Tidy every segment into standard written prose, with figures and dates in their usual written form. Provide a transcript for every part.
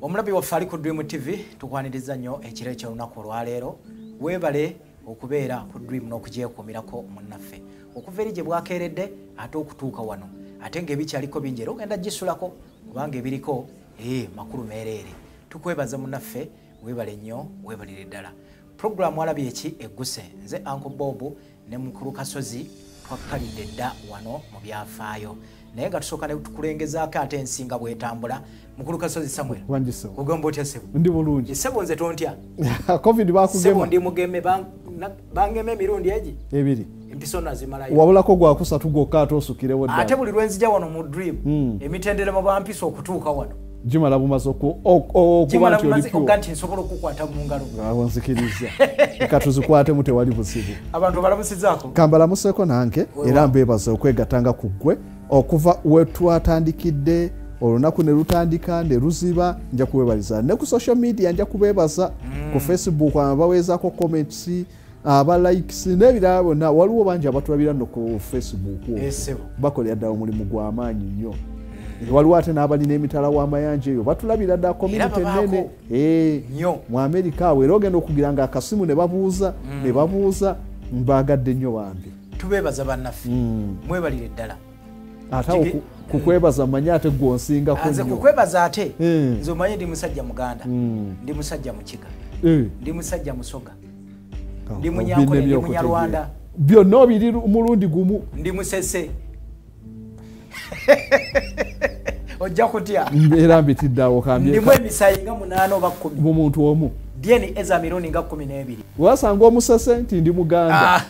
Omulabi waffe ali ku Dream TV tukwaniriza nnyo ekiro eky'olunaku olwaleero weebale okubeera ku Dream n'okugyekuumirako munnaffe okuva eri gye bwakeeredde ate okutuuka wano ate ng'ebikyaliko bingi era ogenda gisulako kubanga ebiriko makulu meereere tukwebaza munnaffe weebale nnyo weebalire ddala programu alabye eki egguse nze Uncle Bob ne Mukulu Kasozi twakkalidde dda wano mu byafaayo naye nga tusooka ne tukulengezaako ate ensinga bwetambula Mukulu Kasozi Samuel kugamba otya Sebo ndi bulungi Sebo nze tontya covid bakugema Sebo ndi mugeme bangeme emirundi egi ebiri empiso nazimalayo wabulako gwa kusatu gokka atosukirewo ddala ate buli lwenzija wano mu Dream emitendere mu bampiso okutuuka wano jimala bumaze okuba nti oli pyo nti nsobola okukwata mu ngalo awo nzikiriza katuzikwate mu tewali buzibu abantu balamusizaako kambalamuseko nange era mbeebaza okwegatanga ku ggwe okuva wetwatandikidde olunaku ne lutandika ne luziba nja kubeebaliza ne ku social media nja kubeebaza ku Facebook abaweezaako comments aba likes n'ebirala bonna waliwo bangi abatulabira no ku Facebook bakolera ddala omulimu gw'amaanyi nnyo waliwo ate n'abalina emitala w'amayanja eyo batulabira ddala community ennene mu Amerika awo era ogenda okugira nga akasimu ne babuuza mbaagadde nnyo bambi tubeebaza bannaffe mwebalire ddala ate kukwebaza manya ate gwonsingako nze kukwebaza ate nze omanye ndi musajja muganda ndi musajja mukiga ndi musajja musoga ndi munyankole ndi munyarwanda byonna obiri mulundi gumu ndi musese ojja kutya era mbitiddawo kambye ndimu emisayi nga 8 oba 10 mu muntu omu dieni eza mirundi nga 12 wasanga omusese nti ndi muganda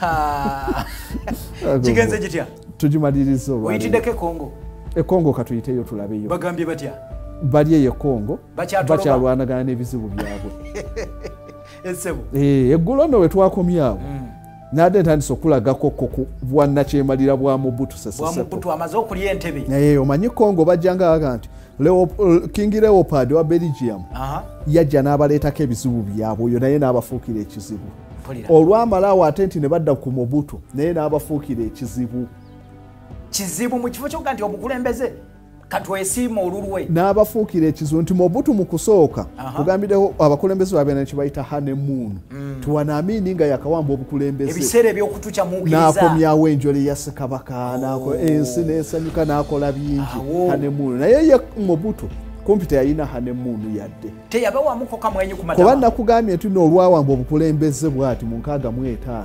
kigenze gitya tujimalirizo uyitiddeko Congo Congo katuyiteyo tulabeyo bagambye batya bali ye Congo bakyalwanagana n'ebizibu byabwe esebo eggulo no wetwakomyawo nade ntandise okulagako ku bwannakyemalira bwa Mobutu Mobutu amaze okulya entebe omanyi Congo bajjanga aganti King Leopold wa Belgium yajja n'abaleetako ebizibu byabwe oyo naye n'abafuukira ekizibu olwamalawo ate nti ne badda ku Mobutu naye n'abafuukira kizibu mu kifo kyokka nti omukulembeze katwesiima olulwe n'abafuukira ekizibu nti Mobutu mu kusooka kugambireho abakulembeze babe ne kibayita honeymoon tuwanaamini nga yakawamba obukulembeze ebiseera ebyokutuca muukiriza n'akomyawo enjole ya Ssekabaka ensi n'esanyuka n'akola bingi honeymoon naye ye Mobutu kumpi teyalina honeymoon yadde teyabawamuko kamwenyu ku matama kuba nakugambye nti n'olwawamba obukulembeze bw'ati mu 65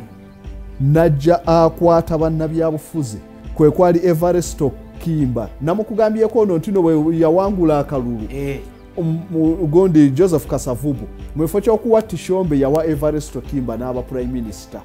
najja akwata bannabyabufuzi kwe kwali Everesto Kimba namukugambyeko ono ntino bwe yawangula akalulu ugondi Joseph Kasavubu mwefo ky'okuwa Tishombe yawa Everesto Kimba n'aba prime minister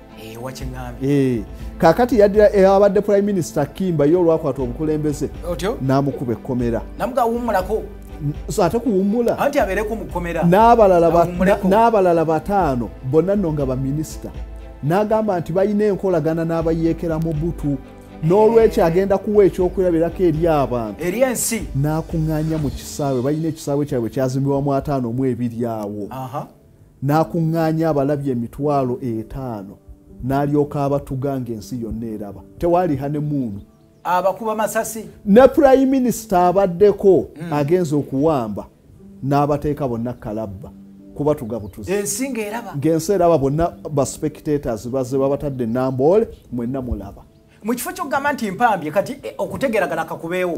kakati yaddira abadde prime minister Kimba yo olwakwata obukulembeze n'amukuba ekkomera namugawummulako so ate kuwummula anti abeereko mu kkomera n'abalala bataano bonna nno nga baminisita n'agamba nti balina enkolagana n'abayeekera Mobutu n'olwekyo agenda kuwa ekyokulabirako eri abantu eri ensi n'akuŋŋaanya mu kisaawe balina ekisaawe kyabwe kyazimbibwa mu 52 awo n'akuŋŋaanya abalabye 5,000 n'alyoka abatuga ng'ensi yonna eraba tewali honeymoon abakuba masasi ne prime minister abaddeko agenza okuwamba n'abateeka bonna kalabba kuba tugabutuzi ng'ensi eraba bonna ba spectators baze babatadde Namboole mwenna mulaba mu kifo ky'okugamba nti mpambye kati okutegeragana kakubeewo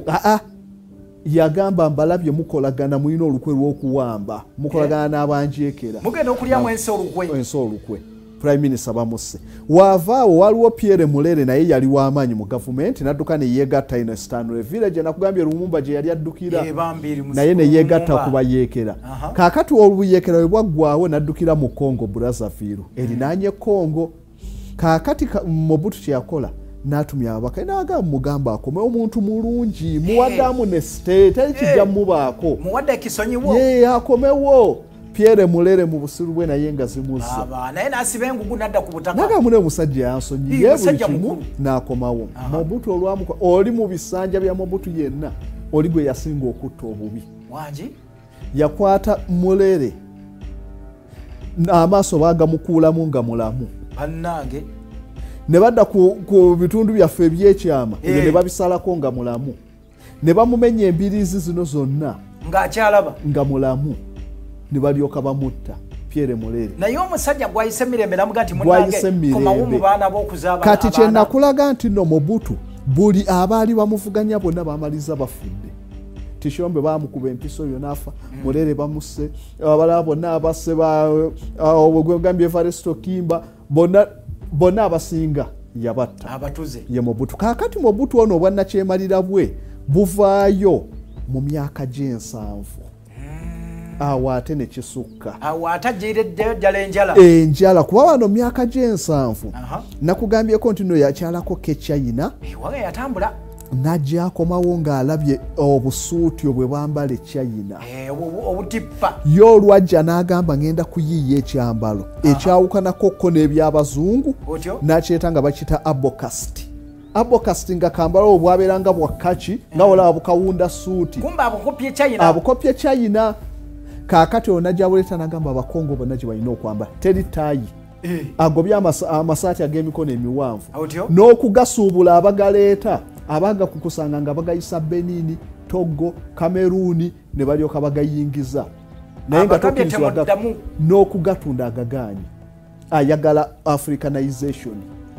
yagamba mbalabye mukolagana mulina olukwe lw'okuwamba mukolagana n'abanjeekera mugenda okulyamu ensi olukwe prime minister bamusse waavaawo waliwo Pierre Mulere naye yali w'amaanyi mu gavumenti n'adduka ne yeegatta ino Stanley Village nakugambye Lumumba gye yali addukira naye ne yeegatta kubayeekera kaakati obuyeekera bwe bwaggwaawo n'addukira mu Congo Brazzaville erinaanye Congo kaakati Mobutu kye yakola n'atumya ababaka n'agamba mugamba akome omuntu mulungi muwaddamu ne state ekijja mubaako muwadde ekisonyiwo akomewo Pierre Mulere mu busiru bwe naye nga zimuzza naye n'asiba engugu n'adda ku butaka n'agamba ne omusajja yansonyiye buli kimu n'akomawo Mobutu olwamuka oli mu bisanja bya Mobutu yenna oli gwe yasinga okutta obubi wangi yakwata Mulere amaaso baagamukuulamu nga mulamu bannange ne badda ku bitundu byaffe ebyekyama ne babisalako nga mulamu ne bamumenya embiriizi zino zonna ng'akyalaba nga mulamu ne balyoka bamutta Pierre Mulere naye omusajja gwayise mirembe namuga nti munange komawo mu baana b'okuzaaba kati kye nakulaga nti no Mobutu buli abaali bamuvuganya bonna bamaliza bafudde Tishombe bamukuba empiso yo nafa Mulere bamuse abalala bonna abasse obwegambye Evaristo Kimba bonna abasinga yabatta abatuze ye Mobutu kakati Mobutu ono obwannakyemalira bwe buvaayo mu myaka gy'ensanvu awo ate ne kisukka awo atajireddeyo ddala enjala kuba wano myaka gy'ensanvu nakugambyeko nti no yakyalako ke China waga yatambula najja akomawo ng'alabye obusuuti obwe bambala China obutippa yo olwajja n'agamba ngenda kuyiiya ekyambalo ekyawukanako n'ebyabazungu n'akyeta nga bakita abocast nga kambalo obwabeeranga bwakkaki nga olaba bukawunda suuti kumba abukopye China kakati onajja buleta n'agamba abakongo bonna gye balina okwambala teri taayi agobye amasaati ag'emikono emiwanvu n'okugasuubula abagaleeta abanga kukusanga nga bagayisa Benini, Togo, Kameruni ne balyoka bagayingiza naye nga tokirizibwa n'okugatunda agagaanyi ayagala Africanization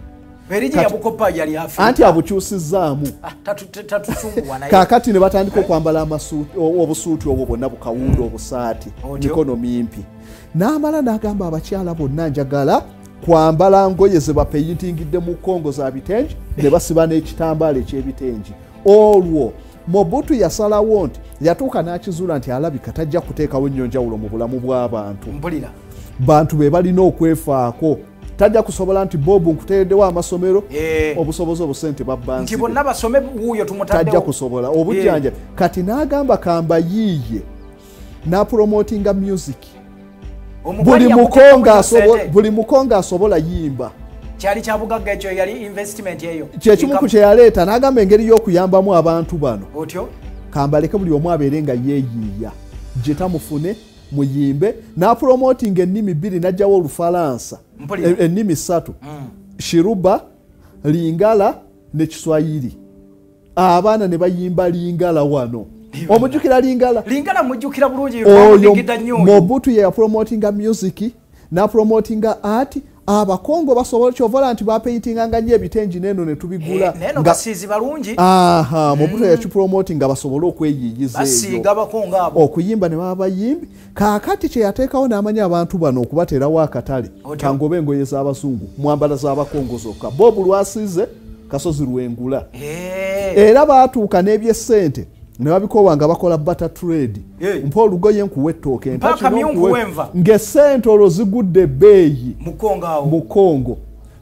anti abukyusizaamu kakati ne batandika okwambala obusuuti obwo bwonna bukawunda obusaati mikono mimpi n'amala n'agamba abakyala bonna njagala kwambala ngoye ze bapeyintingidde mu Congo za bitengi ne basiba n'ekitambaala eky'ebitengi olwo Mobutu yasalawo nti yatuuka n'akizuula nti alabika tajja kuteekawo nnyo njawulo mu bulamu bw'abantu bantu be balina okwefaako tajja kusobola nti Bob nkuteereddewo amasomero obusobozi obusente babbansi bonna basome wuuyo tumutaddewo tajja kusobola obujjanjabi kati n'agamba kamba yiiye n'apromotinga music buli mukonga asobola yimba kyali kyabugagga ekyo yali investment eyo kyekimu ku kye yaleeta n'agamba engeri y'okuyambamu abantu bano otyo kambaleke buli omu abeere nga yeeyiiya gye tamufune muyimbe n'apromotinga ennimi bbiri n'ajjawo Olufalansa ennimi 3 Shiruba Lingala ne Kiswahili abaana ne bayimba Lingala wano omujjukira Lingala mujjukira bulungi omugidda nnyo Mobutu ya promotinga music na promotinga art abakongo basobola kyovola nti bapaintinganga nnyo ebitengi neno ne tubigula neno basizi balungi Mobutu ya promotinga basobola okweyiyiza basiga abakongo abo okuyimba ne baba bayimbi kakati kye yateekawo n'amanya abantu bano okubateerawo akatale kangobe engoye z'abazungu mwambala z'abakongo zokka Bob lwasize Kasozi Lwengula era baatuuka n'ebyessente ne babikowa nga bakola butter trade mpa olugoye nkuwa ettooke ng'essente olwo zigudde ebbeeyi mu Congo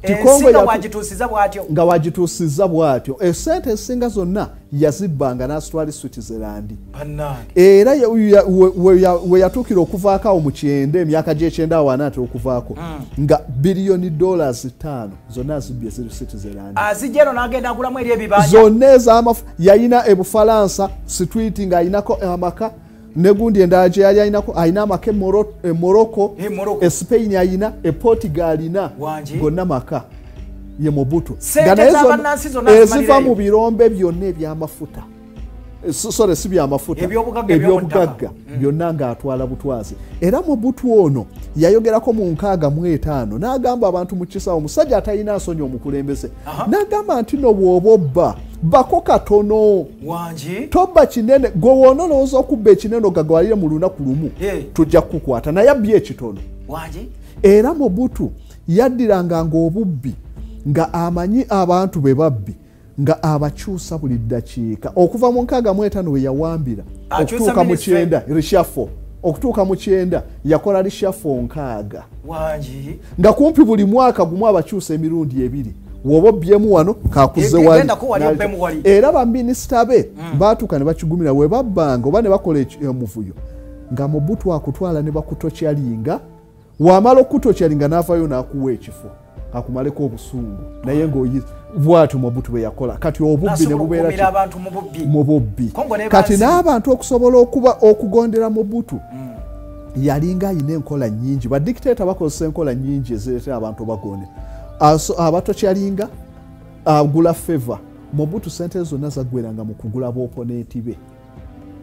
nga wagituusiza bw'atyo essente ezisinga zonna yazibbanga n'asitwala Switzerland era we yatuukira okuvaako awo mu 9 emyaka gy'ekyenda awo anaatera okuvaako nga biliyoni $5 zonna azibbye ziri Switzerland zonna ez'amafu yayina ebufalansa street nga ayinako amaka negundi endala gye yali ayina amaka e Morocco e Spain ayina e Portugal alina gonna maka ye Mobutu eziva mu birombe byonna ebyamafuta si byamafuta ebyobugagga byonna ng'atwala butwazi era Mobutu ono yayogerako mu 65 n'agamba abantu mu kisawo omusajja atalina nsonyi omukulembeze n'agamba nti no bw'oba bako katono tobba kinene gwe woona olowooza okubba ekinene ogagwalire mu lunaku lumu tujja kukukwata naye abbye ekitono era Mobutu yaddiranga ng'obubbi nga amanyi abantu be babbi nga abakyusa buli ddakiika okuva mu 65 we yawambira okutuuka mu 9 rishafo okutuuka mu 9 yakola rishafo 6 nga kumpi buli mwaka gumu abakyusa emirundi 2 woba obbyemu wano kakuze wali era baminisita be baatuuka ne bakigumira we babbanga oba ne bakola omuvuyo nga Mobutu akutwala ne bakutokyalinga wamala okutokyalinga n'avayo n'akuwa ekifo akumaleko obusungu naye ng'oyiza bw'atyo Mobutu bwe yakola kati obubbi ne bubeera mu bubbi kati n'abantu okusobola okugondera Mobutu yalinga ayina enkola nnyingi badikiteeta bakozesa enkola nnyingi ezireetera abantu bagonde abatokyalinga agula favor Mobutu sente zonna zaggweranga mu kugula b'oponenti be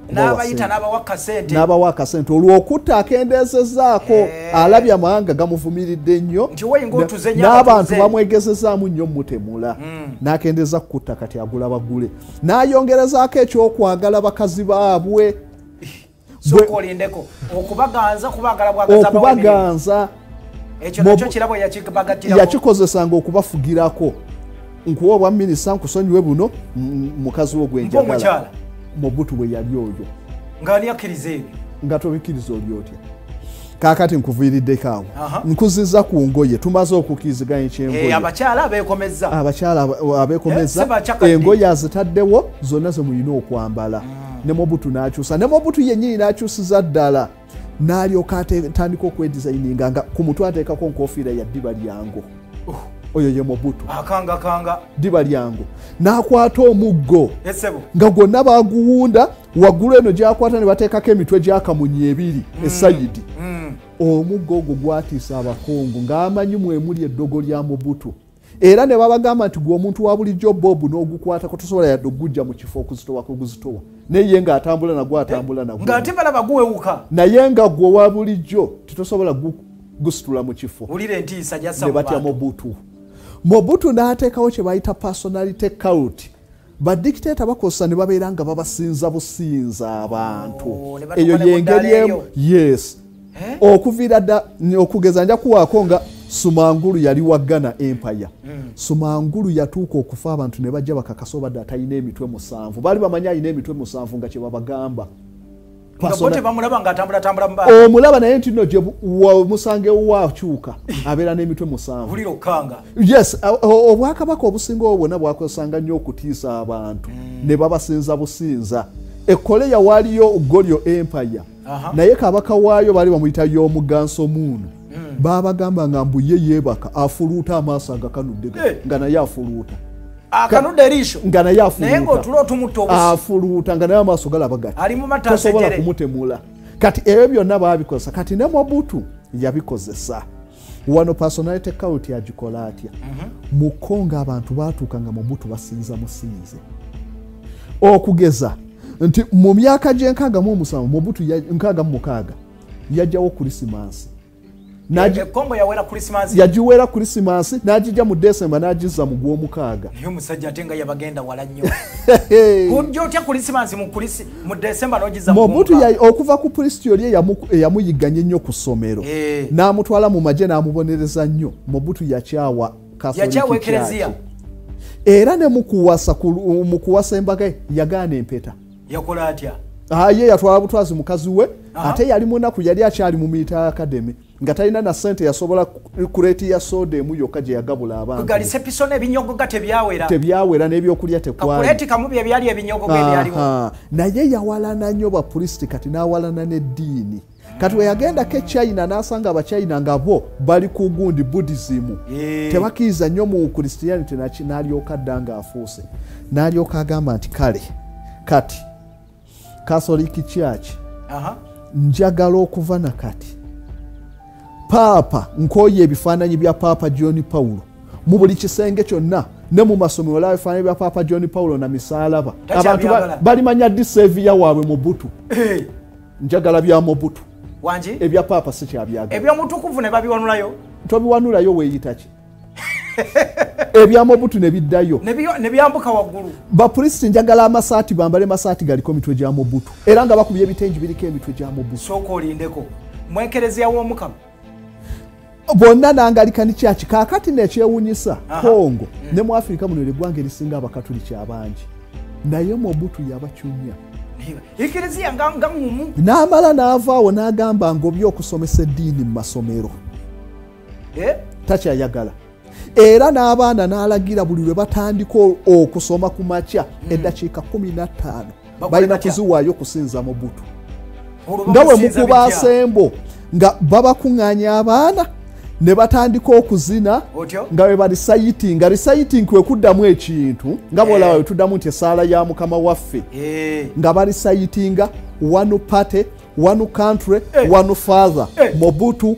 n'abayita n'abawa ssente n'abawa ssente olw'okutta akendeezezaako alabye amawanga gamuvumiridde nnyo n'abantu bamwegezezaamu nnyo mutemula n'akendeeza kukutta kati agula bagule n'ayongerezaako ekyokwagala bakazi baabwe sokolindeko okubaganza kubagala bwagaza okubaganza ekyo nakyo kirabo yakibagatirako yakikozesanga okubafugirako nkuwa obwa minisita nkusonyiwe buno mukazi wo gwenjagala Mobutu bwe yali oyo ng'ani akkiriza ebyo nga tobikkiriza oli otya kaakati nkuviiriddeko awo nkuziza ku ngoye tumaze okukiriziganya ekyengoye abakyala abeekomeza engoye azitaddewo zonna ze mulina okwambala ne Mobutu n'akyusa ne Mobutu yennyini n'akyusiza ddala n'alyoka atandika okwedizayininga nga ku mutwe ateekako nkofiira ya ddiba lyango oyo ye Mobutu akanga ddiba lyango n'akwata omuggo nga gwonna baguwunda waggulu eno gy'akwata ne bateekako emitwe gy'akamunyi ebiri esayidi omuggo ogwo gwatiisa abakongo ng'amanyi mwemuli eddogo lya Mobutu era ne babagamba nti gwe omuntu wa bulijjo bobu n'ogukwatako tosobola yadde okugujja mu kifo okuzitowako oguzitowa naye ye ng'atambula nagwo atambula nagwo ng'ate balaba guwewuka naye nga gwe wa bulijjo titosobola gusitula mu kifo wulira entiisa gyassa ne batya Mobutu n'ateekawo kye bayita personality cult badikiteeta bakozesa ne babeera nga babasinza businza abantu eyo y'engeri emu yes okuviira dda okugeza nja kuwaako nga Sumangulu yali wa Ghana Empire Sumangulu yatuuka okufa abantu ne bajja bakakasa obadde atalina emitwe 7 baali bamanyi alina emitwe 7 nga kye babagamba omulaba naye nti no gye musange wakyuka abeera n'emitwe 7 yes obwakabaka obusinga obwo bwonna bwakozesanga nnyo okutiisa abantu ne babasinza businza ekoleya waaliyo Golyo Empire naye kabaka waayo baali bamuyita y'omuganso muunu babagamba nga mbuye yeebaka afuluuta amaaso agakanudde nga naye afuluuta akanudde eriisho nga naye naye ng'otulo otumutta obusi afuluuta nga naye amaaso galaba gati ali mu matasa tosobola kumutemula kati ebyo byonna babikozesa kati ne Mobutu yabikozesa wano personality cult yagikola atya mu Congo abantu baatuuka nga Mobutu basinza musinze okugeza nti mu myaka gy'enkaaga mu omusanvu Mobutu nkaaga mu mukaaga yajjawo Krismasi Congo yawera Christmas yajiwera Christmas n'agijja mu December n'agiza mu gw'omukaaga niyo musajja atenga yabagenda wala nnyo kujja otya Christmas mu December n'ogiza mu Mobutu okuva ku priest yoli yamuyiganye nnyo ku ssomero n'amutwala mu magye n'amubonereza nnyo Mobutu yakyawa Catholic era ne mu kuwasa embaga yagaana empeta yakola atya ye yatwala butwazi mukazi we ate yali munaku yali akyali mu Military Academy nga talina na sente yasobola kuleeti ya soda emu yokka gye yagabula abantu galise pisona ebinyogoga tebyawera n'ebyokulya tekwali kakuleeti kamu bye byali ebinyogoga ebyaliwo naye yawalana nnyo bapulisiti kati n'awalana n'eddiini kati we yagendako e China n'asanga abachina nga bo bali ku gundi Buddhism tebakkiriza nnyo mu Christianity n'alyoka dda ng'afuuse n'alyoka agamba nti kale kati Catholic Church njagala okuva na kati Papa nkoye ebifaananyi bya Papa John Paulo mu buli kisenge kyonna ne mu masomero la ebifaananyi bya Papa John Paulo na misalaba abantu balimanya ddi Savior waabwe Mobutu njagala bya Mobutu wanji ebya Papa si kyabyaga ebya mutukuvu ne babiwanulayo tobiwanulayo weeyita ki ebya Mobutu ne biddayo ne byambuka waggulu bapulisiti njagala amasaati bambale masaati galiko emitwe gya Mobutu era nga bakubye ebitengi biriko emitwe gya Mobutu sooka olindeko mwekerezya w'Omukama bonna nangalika ni kyaki kaakati nekyewunyisa Congo ne mu Afrika muno eggwanga erisinga abakatuliki abangi naye Mobutu yabakyunya ekereziya nga mumu n'amala n'avaawo n'agamba ng'obye okusomesa eddiini mu masomero takyayagala era n'abaana n'alagira buli lwe batandika okusoma ku makya eddakiika 15 balina kuziwaayo kusinza Mobutu nga we mukuba asembo nga babakuŋŋaanya abaana ne batandika okuzina nga we reciting kwe kuddamu ekintu nga bwolaba we tuddamu nti essaala ya Mukama waffe nga barecitinga one party one country one father Mobutu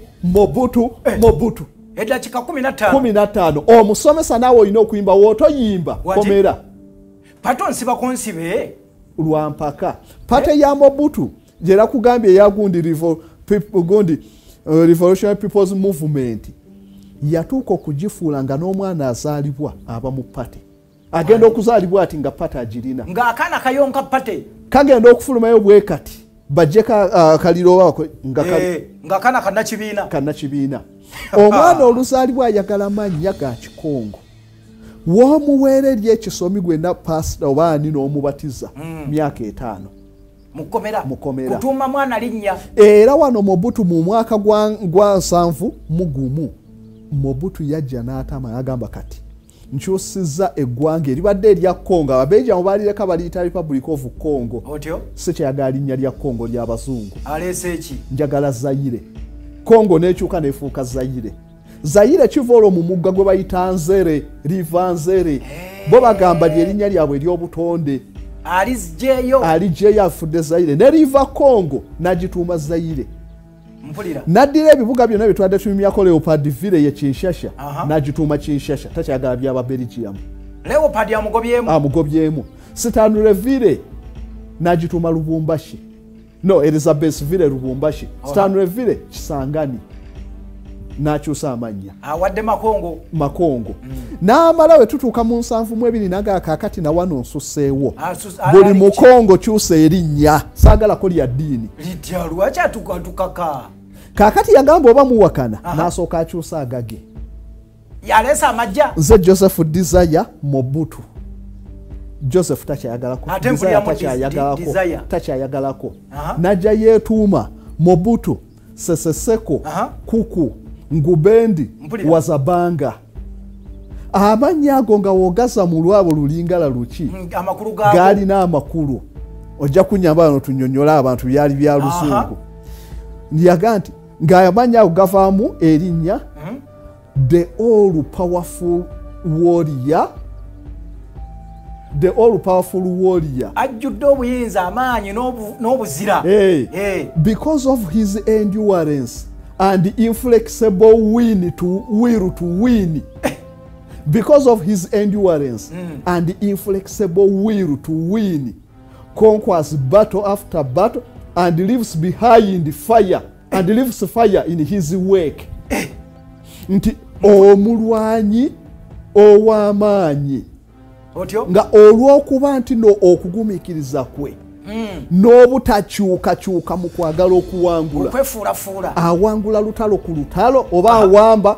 eddakiika 15 omusomesa naawe olina okuyimba wootoyimba komera pato nsiba ku nsibe lwampaka pate ya Mobutu jera kugambye yagundi Revolutionary People's Movement yatuuka okugifuula nga n'omwana azaalibwa aba mu pate agenda okuzaalibwa ati nga pate agirina ng'akaana kayonka pate kagenda okufulumayo bwe kati bajje kaliro wako ng'akaana kannakibiina omwana oluzaalibwa ayagala mannya ga Kikongo w'omuweera eri ekisomi gwenna pasita oba ani n'omubatiza myaka 5 mukomera kutuuma mwana linnya era wano Mobutu mu mwaka gwa 7 Mobutu yajja n'atama agamba kati nkyusizza eggwanga eribadde erya Congo ababeja balireka baliyita Republic of Congo otyo si kyayagala linnya lya Congo ly'abazungu aleese eki njagala Zaire Congo n'ekyuka n'efuuka Zaire kivolo mu mugga gwe bayita Nzere Rivanzere bo bagamba lyerinnya lyabwe ery'obutonde alijeyo afudde Zaire ne riva Congo n'agituuma Zaire naddira ebibuga byonna bye twadde tumyako Leopoldville ye Kinshasa n'agituuma Kinshasa takyagala byaba Belgium Leopold amugobyemu Stanleyville n'agituuma Lubumbashi no Elizabethville Lubumbashi Stanleyville Kisangani n'akyusa amannya awadde Makongo n'amala we tutuuka mu 7 naga kakati na wano nsusseewo buli Mukongo kyusa erinnya saagalako lya ddiini litya lwaki atukatukaka kakati yagamba oba muwakana n'asooka akyusa agage yaleesa amajja nze Joseph Desire Mobutu Joseph takyayagalako najja yeetuuma Mobutu Seseseko Kuku Ngubendi Wazabanga amannya ago nga wogaza mu lwabo lulingala luki galina amakulu ojja kunyamba bano tunyonyola abantu byali bya lusungu ndiyaga nti ng'amannya ago gavaamu erinnya the all powerful warrior ajjudde obuyinza amaanyi n'obuzira because of his endurance and inflexible will to win because of his endurance and inflexible will to win conquers battle after battle and leaves behind fire and leaves fire in his wake nti omulwanyi ow'amaanyi nga olw'okuba nti okugumiikiriza kwe n'obutakyukakyuka mu kwagala okuwangula awangula lutalo ku lutalo oba awamba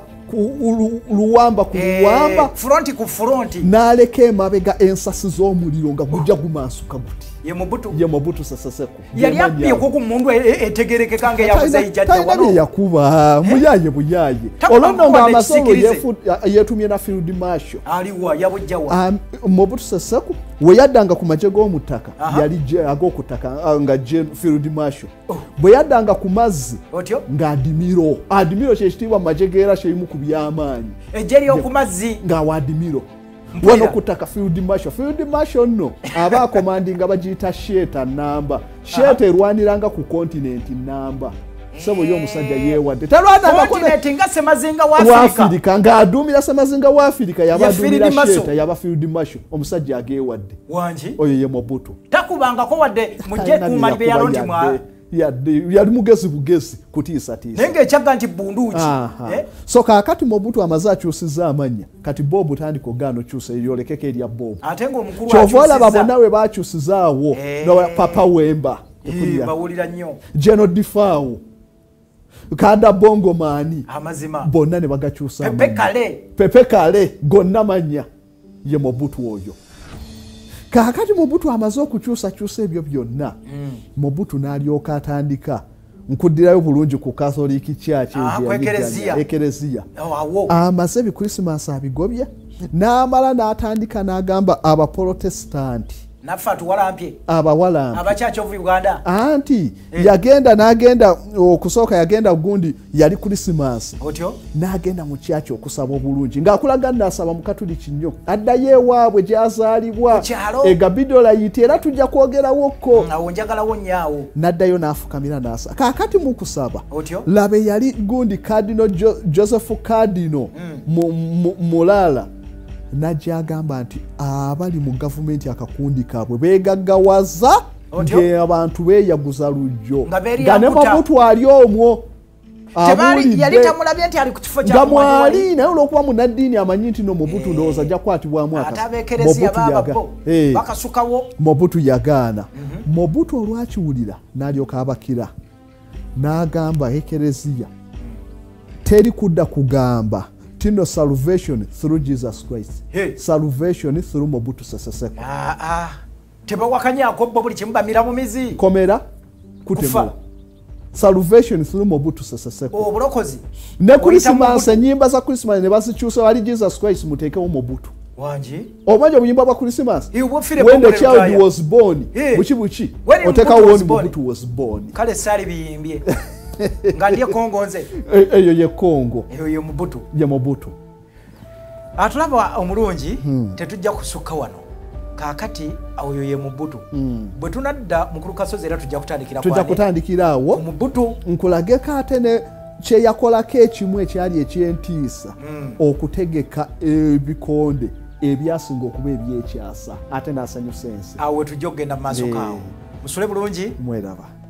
luwamba ku luwamba fronti ku fronti n'aleka emabega ensasi z'omuliro nga gujja gumansuka guti ye Mobutu Seseseko yali abbye ku mundu etegerekeka nga yabuze ijjajja wano yakuba muyaye buyaye olwono nga amasolo yeetumye na field marshal aliwa yabujjawa Mobutu Seseko we yaddanga ku maje g'omuttaka yali ag'okutaka nga field marshal bwe yaddanga ku mazzi nga adimiro kyekitiibwa mu maje geera kyerimu ku by'amaanyi ejje ly'oku mazzi ng'awa adimiro wano kutaka field marshal no aba akomandinga bagiyita sheta namba sheta erwaniranga ku continent namba sabo yo musajja yeewadde talwana continent nga semazinga wa Afrika nga adumira semazinga wa Afrika yabadumira sheta yaba field marshal omusajja ageewadde wanji oyo ye Mobutu takubangako wadde mujje kumalibe yalondi mwa yali mugezi bugezi kutiisa nenge ekyaga nti bunduki so kakati Mobutu amaze akyusizza amanya kati Bob tandiko gano kyusa eryolekeka erya Bob ate nga omukulu kyovola babona we bakyusizaawo Papa Wemba bawulira nnyo General Difao Kanda Bongo Mani amazima bonna ne bagakyusa Pepe Kale gonna manya ye Mobutu oyo kakati Mobutu amaze okukyusa ebyo byonna Mobutu n'alyoka atandika nkuddirayo bulungi ku Catholic Church ekereziya amaze ebikrisimasi abigobye n'amala n'atandika n'agamba abaprotestanti nafa tuwalampye abawalampi abachachi of Uganda anti yagenda n'agenda okusooka yagenda gundi yali Christmas otyo n'agenda mu church okusaba obulungi ng'akulaga n'asaba mu Katoliki nnyo addayo ewaabwe gy'azaalibwa egabidola yiti era tujja kwogerawo ko awo njagalawo nnyawo n'addayo n'afukamira n'asa kaakati mu kusaba otyo labe yali gundi Cardinal Joseph Cardinal mulala najja agamba nti abali mu gavumenti akakundi kaabwe beegaggawaza ng'abantu beeyaguza lujjo nga ne Mobutu ali omwo nga mwali naye olw'okuba munaddiini amanyi nti no Mobutu ndowooza ajja kukwatibwamu Mobutu yagaana. Mobutu olwakiwulira n'alyoka abakira n'agamba ekereziya teri kudda kugamba tino salvation through Jesus Christ, salvation through Mobutu Sese Seko. Tebawakanyako buli kimu bamira mu mizi komera kutemula salvation through Mobutu Sese Seko. Obulokozi ne Christmas enyimba za Christmas ne basikyusa wali Jesus Christ mutekewo Mobutu wanji omanyi obuyimba bwa Christmas when the child was born buchi otekawo when Mobutu was born kale sali biyimbye nga ndiye Congo nze eyo ye Congo eyo ye Mobutu ye Mobutu atulaba omulungi tetujja kusukka wano kakati oyo ye Mobutu bwe tunadda mukulu kasozi era tujja kutandikira awo Mobutu nkulageka ate ne kye yakolako ekimu ekyali ekyentiisa okutegeka ebikonde ebyasinga okuba ebyekyasa ate n'asanyusa ensi awo tujja okugenda mu maaso kaawo musule bulungi mweraba.